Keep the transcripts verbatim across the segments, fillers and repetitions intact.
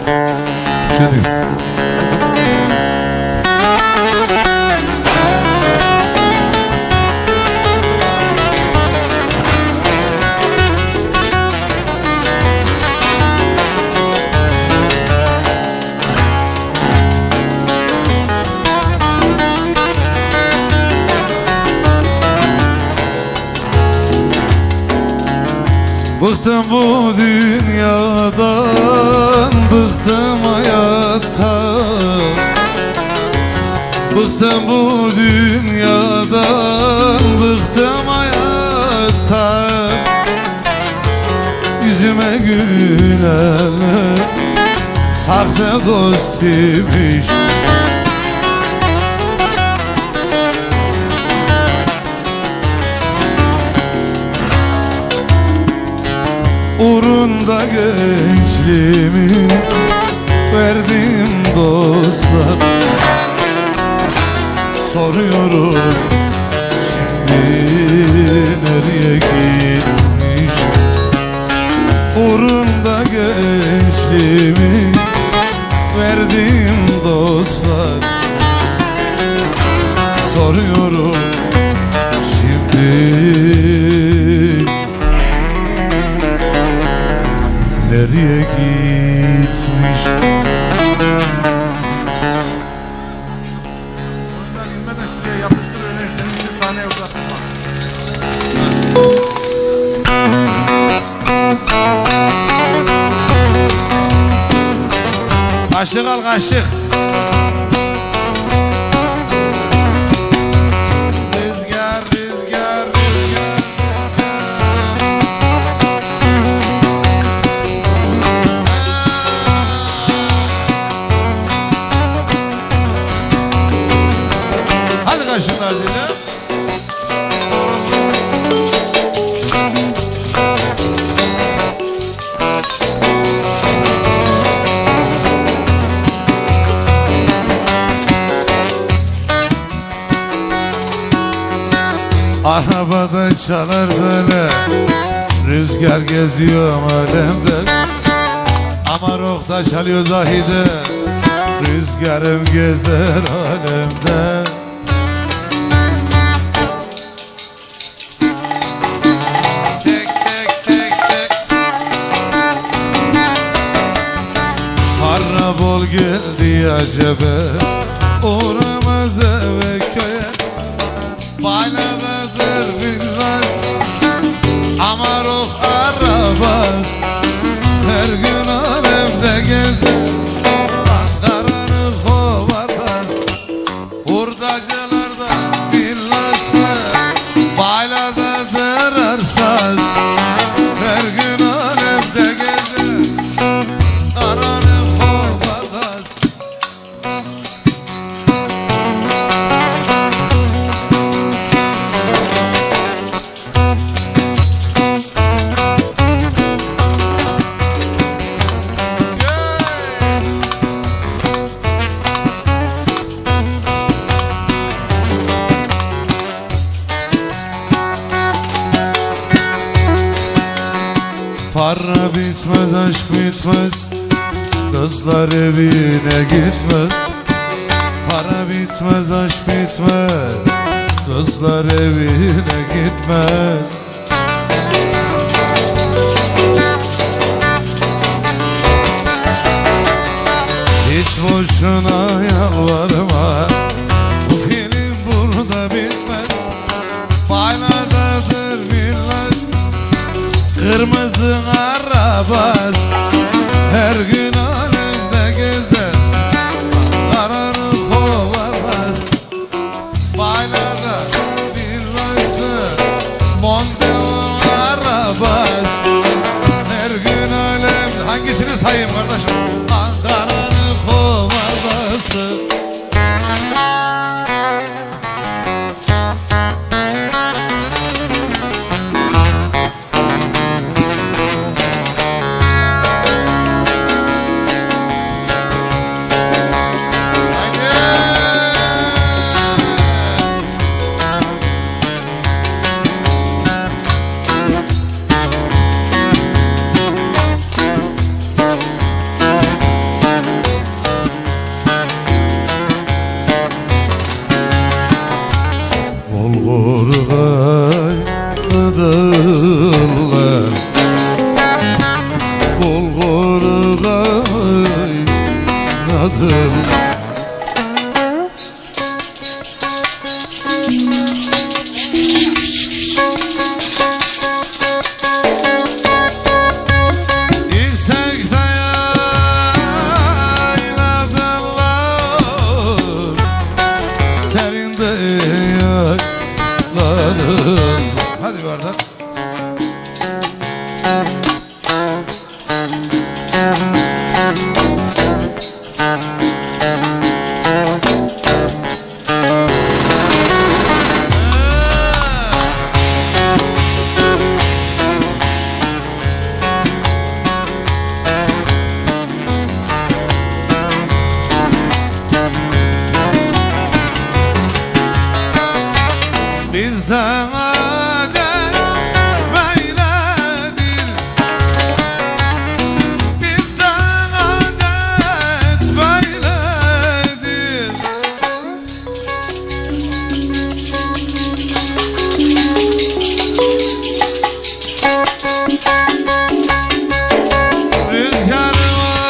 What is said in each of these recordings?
Hoş geldiniz. Bıktım bu dünyadan, bıktım hayattan. Bıktım bu dünyadan, bıktım hayattan. Yüzüme gülenler sahte dost imiş. Uğrunda gençliğimi verdim dostlar. Soruyorum şimdi nereye gitmiş? Uğrunda gençliğimi verdim dostlar. Soruyorum şimdi nereye gitmiş? Oyundan inmeden şuraya yapıştır, öyle senin için sahneye uzatma. Kaşık al kaşık. Rüzgar, rüzgar, rüzgar. Hadi kaşıklar zile. Arabada çalardı, rüzgar geziyor alemde. Ama rohta çalıyor zahide, rüzgarım gezer alemde. Tek tek tek tek. Harra bol geldi acebe, uğramaz eve köye. Bayladadır bilmez ama ruh arabaz. Her gün alemde gezer, Ankara'nın kovardas. Hurdacılarda bilmezse bayladadır arsaz. Her gün alemde gezer, Ankara'nın kovardas. Para bitmez, aşk bitmez, kızlar evine gitmez. Para bitmez, aşk bitmez, kızlar evine gitmez. Hiç boşuna yalvarma, bu film burada bitmez. Bayladadır millet, kırmızı arabaz. Her gün alemde gezer, Ankara'nın kovardas. Baylada bilmezse Mondeo arabaz. Her gün alemde, hangisini sayayım kardeşim? Ankara'nın kovardası. anladım. Yüksekte yayladılar, serinde yayladım. Hadi bir oradan. Bizden adet böyledir, bizden adet böyledir. Rüzgarı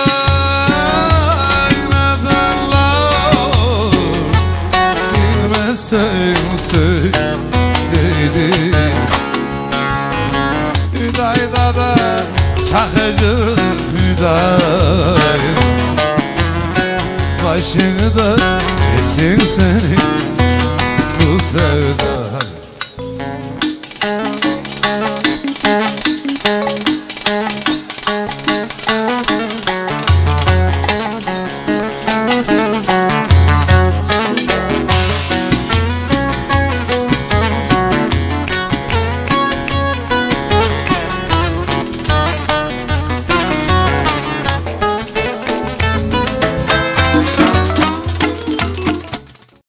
oynadılar, bilmezsen söyle. Hüdayda da çakıcı Hüday, başını da yesin seni bu sevda.